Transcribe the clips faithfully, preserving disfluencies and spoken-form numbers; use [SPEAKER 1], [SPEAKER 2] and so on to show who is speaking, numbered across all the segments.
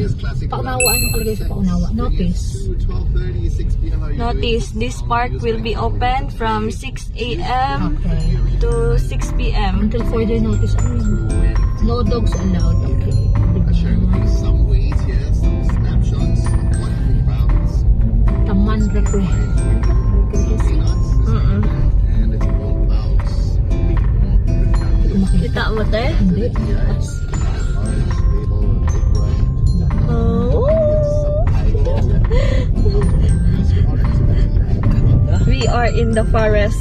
[SPEAKER 1] Paunawa, ano palagay sa paunawa? Notice.
[SPEAKER 2] Notice, this park will be open from six A M
[SPEAKER 1] Okay.
[SPEAKER 2] to six P M
[SPEAKER 1] Until further notice. Ano yun? No dogs allowed. Okay.
[SPEAKER 3] Some ways, yes, some snapshots, wonderful crowds.
[SPEAKER 1] Taman Recreational.
[SPEAKER 2] Mm-mm.
[SPEAKER 3] And it's all clouds.
[SPEAKER 2] Kita mo, te?
[SPEAKER 1] Hindi.
[SPEAKER 2] Oh. We are in the forest.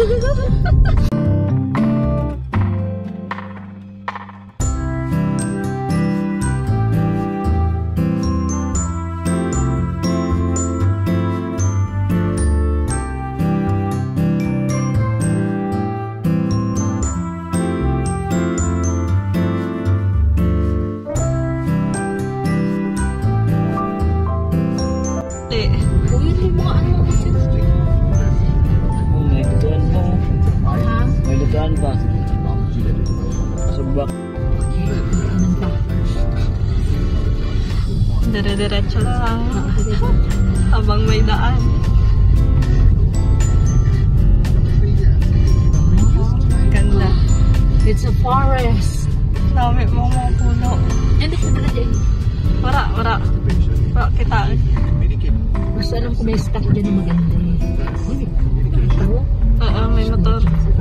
[SPEAKER 2] Dire-diretso lang habang may daan. Ganda.
[SPEAKER 1] It's a forest.
[SPEAKER 2] Dami mo mga puno.
[SPEAKER 1] Hindi ko pala dyan.
[SPEAKER 2] Wala, wala. Wala kita.
[SPEAKER 1] Basta alam ko may stock dyan na maganda eh. Ito?
[SPEAKER 2] Oo, may motor.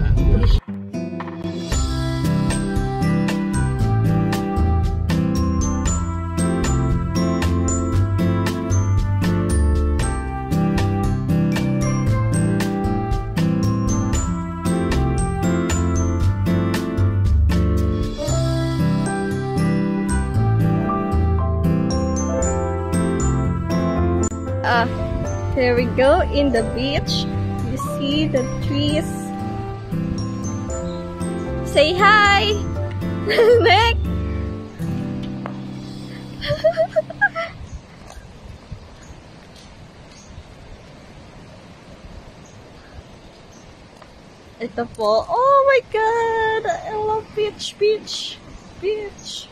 [SPEAKER 2] Uh, here we go in the beach. You see the trees. Say hi, Nick. Ito po. Oh my God! I love beach, beach, beach.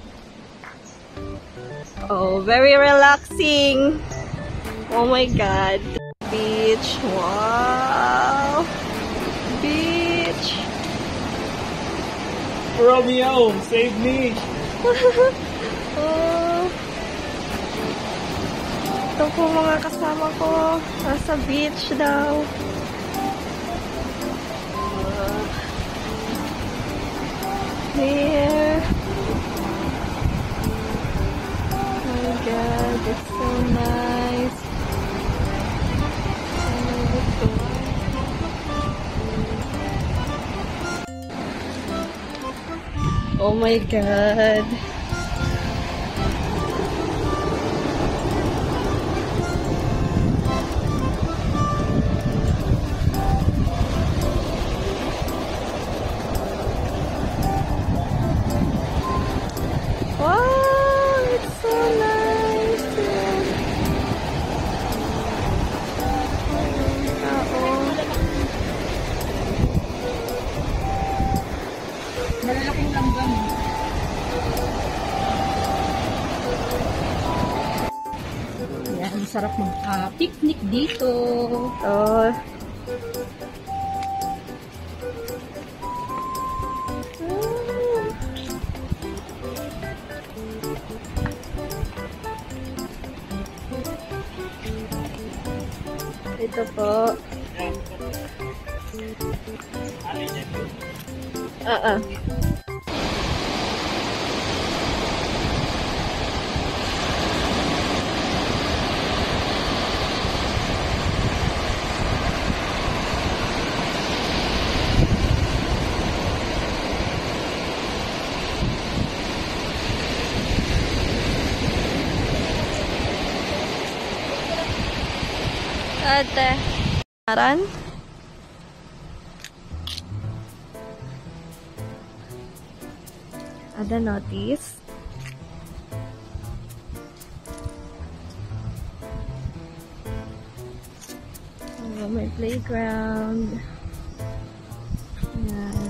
[SPEAKER 2] Oh, very relaxing. Oh my God. Beach. Wow. Beach.
[SPEAKER 4] Romeo, save me.
[SPEAKER 2] Oh. Ito po mga kasama ko. Nasa beach daw. Uh, here. Oh my God. It's so nice. Oh my God. Wow, it's so nice.
[SPEAKER 1] Malalaking langgam. Yan, ang sarap mag-picnic uh, dito.
[SPEAKER 2] Oh. Ito po. Ah, ah. Ate. Aran? Ada notice? Oh, may playground. Ayan.